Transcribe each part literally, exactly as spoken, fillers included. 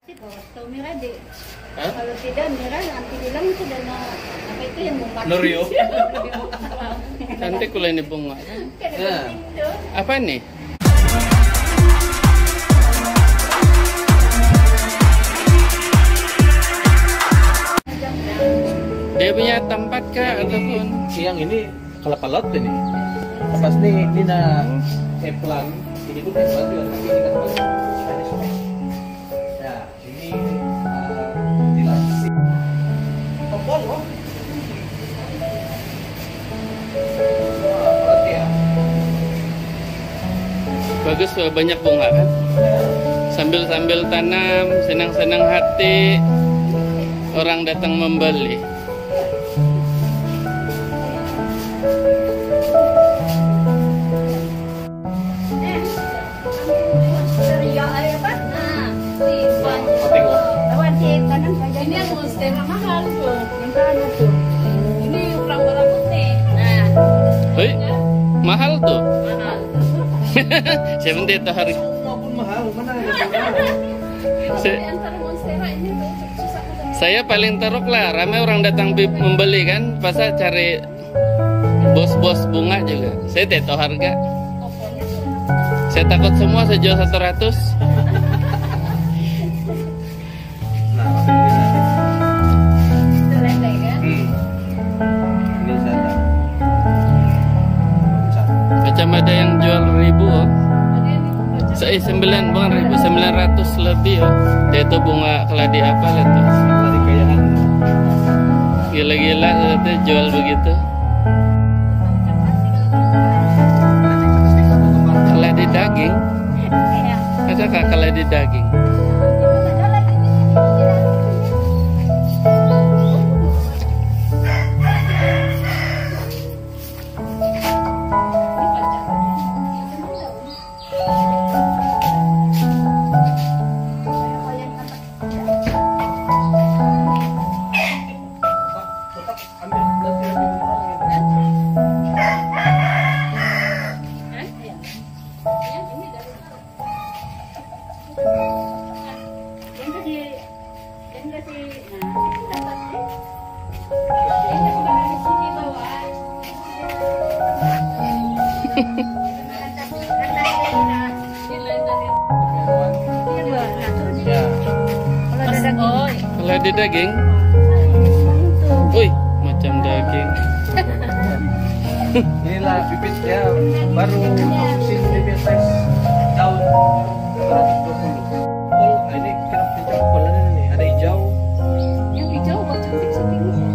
Atau merah deh. Kalau tidak merah nanti bilang sudah na apa itu yang bunga. Norio. Cantik kalau ini bunga. Nah. Apa nih? Dia punya tempat kah ataupun? Yang ini kelapa laut ini. Pas nih ini na eplan, ini pun eplan juga tapi ini kan bagus. Ada semua. Ya, ini jelas sih. Topol loh. Wah, berarti ya. Bagus, banyak bunga kan? Sambil-sambil tanam, senang-senang hati, orang datang membeli. Ini yang monstera mahal tuh, yang sana tuh. Ini ukuran merah putih. Nah, Hei, mahal tuh. mahal. Saya minta itu harga. Maupun mahal, mana ada Se- Antara monstera ini tuh susah banget. Saya paling teruk lah, ramai orang datang bi- membeli kan, pasal cari bos-bos bunga juga. Saya tidak tahu harga. Saya takut semua saya jual satu ratus. Nah, ini Selesai kan? Hmm. Ini saya. Macam ada yang jual ribu, oh. Saya sembilan bukan ribu, sembilan ratus lebih, oh. Dia itu bunga keladi apa lah tuh? Lari kayaan. Gila-gila itu jual begitu. Keladi daging, Iya. ada kah keladi daging? Tetap ambil nanti lebih murah gitu. Ya. Keladi daging, wih macam daging. Inilah bibit ya baru musim bibit tes daun seratus dua puluh. Pol ini kira pinjam polan ini ada hijau. Yang hijau kok cantik sih.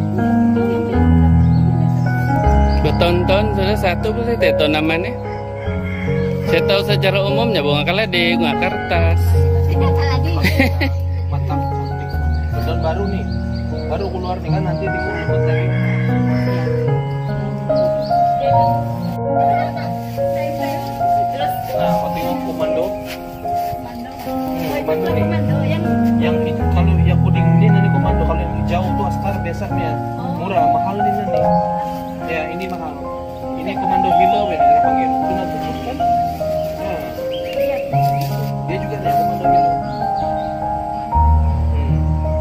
Bertonton sudah satu pun saya tidak tahu namanya. Saya tahu secara umumnya bunga keladi, bunga kertas. Mantap cantik. Dan baru nih, baru keluar nih kan nanti dibuat lagi. Nah, waktu itu komando. Komando nih. Yang itu- kalau yang kuning ini nanti komando, kalau yang hijau tuh askar biasanya murah, mahal ini nanti. Ya ini mahal. Ini komando hilo ya kita panggil. Itu nanti kan. Nah, dia juga nih komando hilo. Hmm.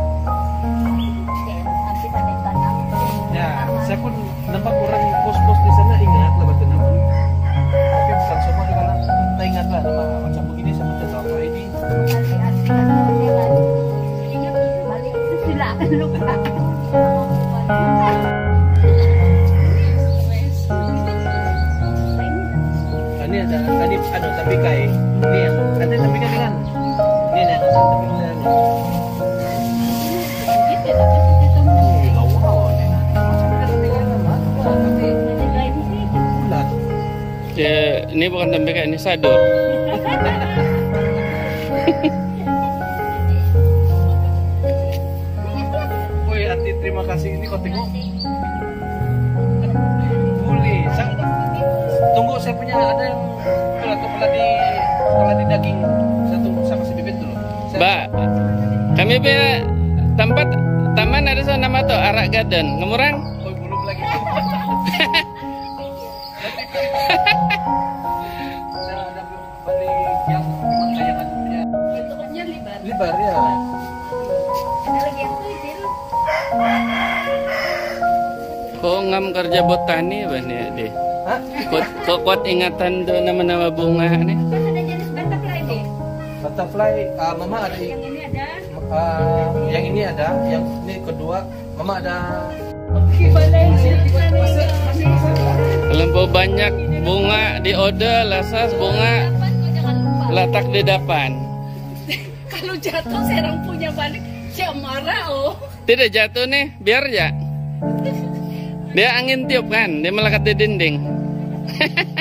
Ya, saya pun nampak orang pos-pos di sana ingat lah batu nama. Tapi bukan semua juga lah. Kita ingat lah nama macam begini saya pun tahu apa ini. Ini ada tadi ada tapi kai. Ini yang ada tapi kai kan. Ini yang ada tapi kai. Wih, lawa ini. Macam ada tapi kai lah. Bulat. Ya, ini bukan tembikar, ini sador. Woi, Ati terima kasih ini kau tengok. Boleh. Saya, tunggu saya punya ada yang kalau kepala di kepala di daging. Saya tunggu saya kasih bibit dulu. Saya, Mbak, kami punya tempat taman ada sana nama tuh Arak Garden, ngemurang. oh, belum lagi. Saya ada beli yang memang kayangan punya. menyebar ya. Ada lagi yang kecil. Kok ngam kerja botani bani deh? Hah? Kok kok kuat ingatan do nama-nama bunga nih? Kan ada jenis butterfly deh. Butterfly, ah, mama ada. Yang ini ada. ah, yang ini ada, yang ini kedua, mama ada. Gimana ini? Terlampau banyak bunga di order, lasas bunga Jangan lupa. letak di depan. Kalau jatuh serang punya balik, siapa marah oh. Tidak jatuh nih, biar ya. Dia angin tiup kan, dia melekat di dinding.